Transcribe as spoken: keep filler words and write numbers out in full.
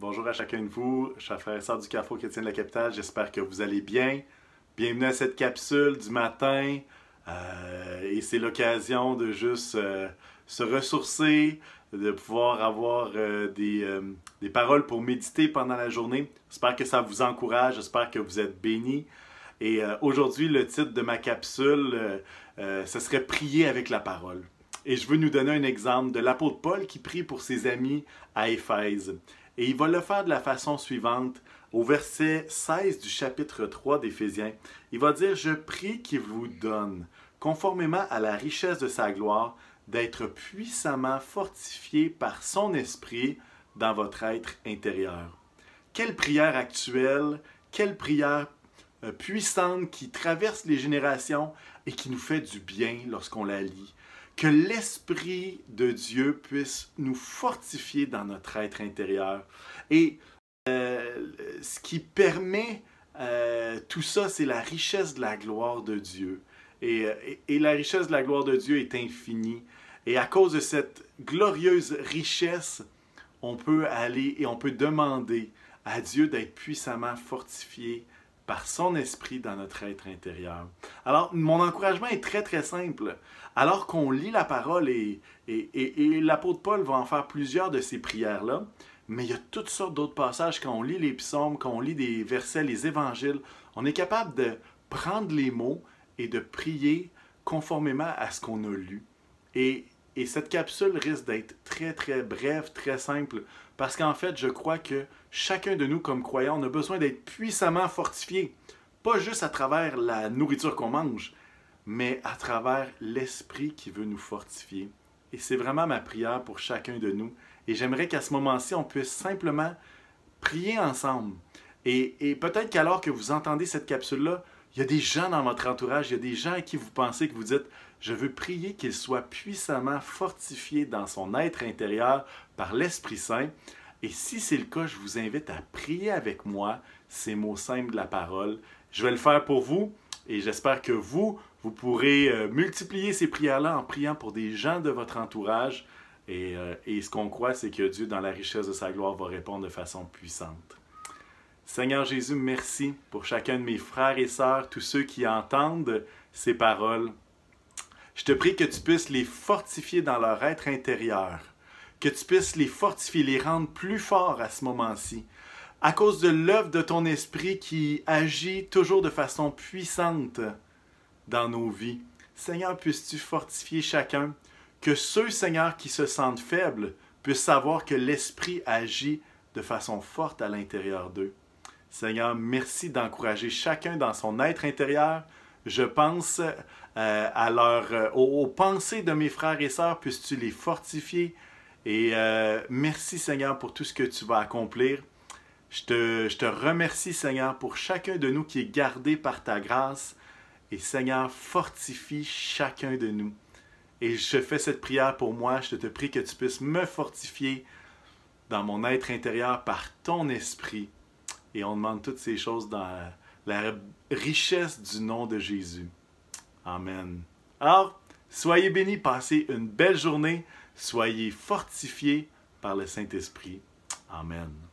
Bonjour à chacun de vous, chers frères et sœurs du Carrefour chrétien de la capitale, j'espère que vous allez bien. Bienvenue à cette capsule du matin euh, et c'est l'occasion de juste euh, se ressourcer, de pouvoir avoir euh, des, euh, des paroles pour méditer pendant la journée. J'espère que ça vous encourage, j'espère que vous êtes bénis. Et euh, aujourd'hui, le titre de ma capsule, euh, euh, ce serait « Prier avec la parole ». Et je veux nous donner un exemple de l'apôtre Paul qui prie pour ses amis à Éphèse. Et il va le faire de la façon suivante. Au verset seize du chapitre trois d'Éphésiens, il va dire « Je prie qu'il vous donne, conformément à la richesse de sa gloire, d'être puissamment fortifié par son esprit dans votre être intérieur. » Quelle prière actuelle, quelle prière euh, puissante qui traverse les générations et qui nous fait du bien lorsqu'on la lit. Que l'Esprit de Dieu puisse nous fortifier dans notre être intérieur. Et euh, ce qui permet euh, tout ça, c'est la richesse de la gloire de Dieu. Et, et, et la richesse de la gloire de Dieu est infinie. Et à cause de cette glorieuse richesse, on peut aller et on peut demander à Dieu d'être puissamment fortifié par son esprit dans notre être intérieur. Alors, mon encouragement est très, très simple. Alors qu'on lit la parole, et, et, et, et l'apôtre Paul va en faire plusieurs de ces prières-là, mais il y a toutes sortes d'autres passages. Quand on lit les psaumes, quand on lit des versets, les évangiles, on est capable de prendre les mots et de prier conformément à ce qu'on a lu. Et, et cette capsule risque d'être très, très brève, très simple, parce qu'en fait, je crois que chacun de nous, comme croyants, on a besoin d'être puissamment fortifié. Pas juste à travers la nourriture qu'on mange, mais à travers l'Esprit qui veut nous fortifier. Et c'est vraiment ma prière pour chacun de nous. Et j'aimerais qu'à ce moment-ci, on puisse simplement prier ensemble. Et, et peut-être qu'alors que vous entendez cette capsule-là, il y a des gens dans votre entourage, il y a des gens à qui vous pensez que vous dites « Je veux prier qu'il soit puissamment fortifié dans son être intérieur par l'Esprit Saint. » Et si c'est le cas, je vous invite à prier avec moi ces mots simples de la parole. Je vais le faire pour vous et j'espère que vous, vous pourrez euh, multiplier ces prières-là en priant pour des gens de votre entourage. Et, euh, et ce qu'on croit, c'est que Dieu, dans la richesse de sa gloire, va répondre de façon puissante. Seigneur Jésus, merci pour chacun de mes frères et sœurs, tous ceux qui entendent ces paroles. Je te prie que tu puisses les fortifier dans leur être intérieur, que tu puisses les fortifier, les rendre plus forts à ce moment-ci, à cause de l'œuvre de ton esprit qui agit toujours de façon puissante dans nos vies. Seigneur, puisses-tu fortifier chacun, que ceux, Seigneur, qui se sentent faibles puissent savoir que l'esprit agit de façon forte à l'intérieur d'eux. Seigneur, merci d'encourager chacun dans son être intérieur. Je pense euh, à leur, euh, aux, aux pensées de mes frères et sœurs, puisses-tu les fortifier. Et euh, merci, Seigneur, pour tout ce que tu vas accomplir. Je te, je te remercie, Seigneur, pour chacun de nous qui est gardé par ta grâce. Et Seigneur, fortifie chacun de nous. Et je fais cette prière pour moi. Je te prie que tu puisses me fortifier dans mon être intérieur par ton esprit. Et on demande toutes ces choses dans la richesse du nom de Jésus. Amen. Alors, soyez bénis, passez une belle journée, soyez fortifiés par le Saint-Esprit. Amen.